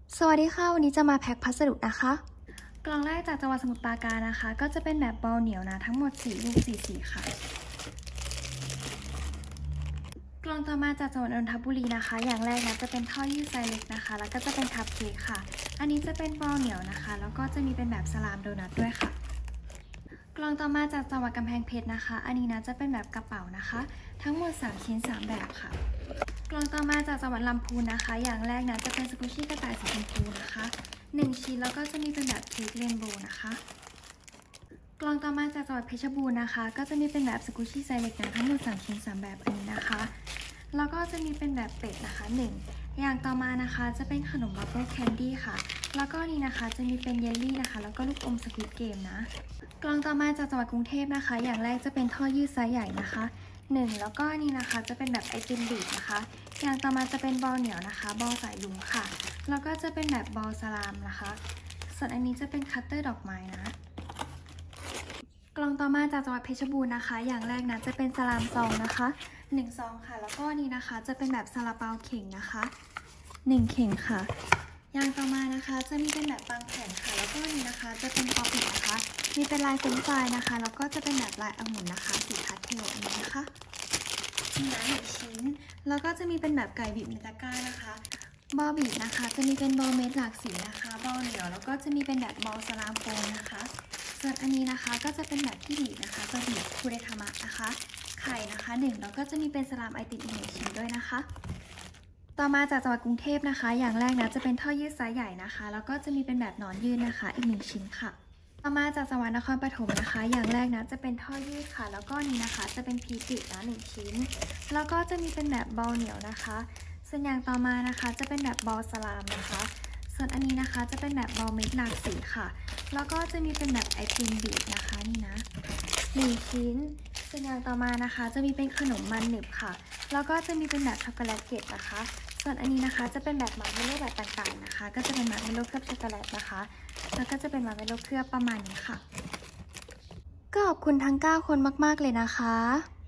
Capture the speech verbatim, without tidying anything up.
สวัสดีค่ะวันนี้จะมาแพ็คพัสดุนะคะกล่องแรกจากจังหวัดสมุทรปราการนะคะก็จะเป็นแบบบอลเหนียวนะทั้งหมดสี่ลูกสี่สีค่ะกล่องต่อมาจากจังหวัดนนทบุรีนะคะอย่างแรกนะจะเป็นท่อยืดไซเล็กนะคะแล้วก็จะเป็นคัพเค้กค่ะอันนี้จะเป็นบอลเหนียวนะคะแล้วก็จะมีเป็นแบบสลามโดนัทด้วยค่ะกล่องต่อมาจากจังหวัดกำแพงเพชรนะคะอันนี้นะจะเป็นแบบกระเป๋านะคะทั้งหมดสามชิ้นสามแบบค่ะกล่องต่อมาจากจังหวัดลำพูนนะคะอย่างแรกนะจะเป็นสกูชี่กระต่ายสีชมพูนะคะหนึ่งชิ้นแล้วก็จะมีเป็นแบบเค้กเรนโบว์นะคะกล่องต่อมาจากจังหวัดเพชรบูรณ์นะคะก็จะมีเป็นแบบสกูชี่ไซเล็กนะทั้งหมดสามชิ้นสามแบบอันนี้นะคะแล้วก็จะมีเป็นแบบเป็ดนะคะหนึ่งอย่างต่อมานะคะจะเป็นขนมบับเบิ้ลแคนดี้ค่ะแล้วก็นี่นะคะจะมีเป็นเยลลี่นะคะแล้วก็ลูกอมสควิดเกมนะกล่องต่อมาจากจังหวัดกรุงเทพนะคะอย่างแรกจะเป็นท่อยืดไซส์ใหญ่นะคะหนึ่งแล้วก็นี่นะคะจะเป็นแบบไอติมบีบนะคะอย่างต่อมาจะเป็นบอลเหนียวนะคะบอลสายลุงค่ะแล้วก็จะเป็นแบบบอลสลามนะคะส่วนอันนี้จะเป็นคัตเตอร์ดอกไม้นะกล่องต่อมาจากจังหวัดเพชรบูรณ์นะคะอย่างแรกนะจะเป็นสลามซองนะคะหนึ่งซองค่ะแล้วก็นี่นะคะจะเป็นแบบซาลาเปาเข่งนะคะหนึ่งเข่งค่ะอย่างต่อมานะคะจะมีเป็นแบบบางแผ่นค่ะแล้วก็นี่นะคะจะเป็นป๊อปอิทนะคะมีเป็นลายเฟรนช์ฟรายนะคะแล้วก็จะเป็นแบบลายองุ่นนะคะสีพาสเทลอันนี้นะคะมีน้ำหนึ่งชิ้นแล้วก็จะมีเป็นแบบไก่บีบในตะกร้านะคะบอลบีบนะคะจะมีเป็นบอลเม็ดหลากสีนะคะบอลเหนียวแล้วก็จะมีเป็นแบบบอลสลามโฟมนะคะส่วนอันนี้นะคะก็จะเป็นแบบที่บีบนะคะจะบีบคูเรทามะนะคะไข่นะคะหนึ่งแล้วก็จะมีเป็นสลามไอติมอีกหนึ่งชิ้นด้วยนะคะต่อมาจากจังหวัดกรุงเทพนะคะอย่างแรกนะจะเป็นท่อยืดไซส์ใหญ่นะคะแล้วก็จะมีเป็นแบบหนอนยืดนะคะอีกหนึ่งชิ้นค่ะต่อมาจากจังหวัดนครปฐมนะคะอย่างแรกนะจะเป็นท่อยืดค่ะแล้วก็นี้นะคะจะเป็นพีตินะหนึ่งชิ้นแล้วก็จะมีเป็นแบบบอลเหนียวนะคะส่วนอย่างต่อมานะคะจะเป็นแบบบอลสลามนะคะส่วนอันนี้นะคะจะเป็นแบบบอลเม็ดหลากสีค่ะแล้วก็จะมีเป็นแบบไอติมบีบนะคะนี่นะหนึ่งชิ้นส่วนอย่างต่อมานะคะจะมีเป็นขนมมันหนึบค่ะแล้วก็จะมีเป็นแบบช็อกโกแลตเกล็ดนะคะส่วนอันนี้นะคะจะเป็นแบบมาร์เมลโล่แบบต่างๆนะคะก็จะเป็นมาร์เมลโล่เคลือบช็อกโกแลตนะคะแล้วก็จะเป็นมาร์เมลโล่เคลือบประมาณนี้ค่ะก็ขอบคุณทั้งเก้าคนมากๆเลยนะคะ